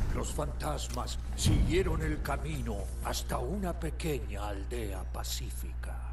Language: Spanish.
Los fantasmas siguieron el camino hasta una pequeña aldea pacífica.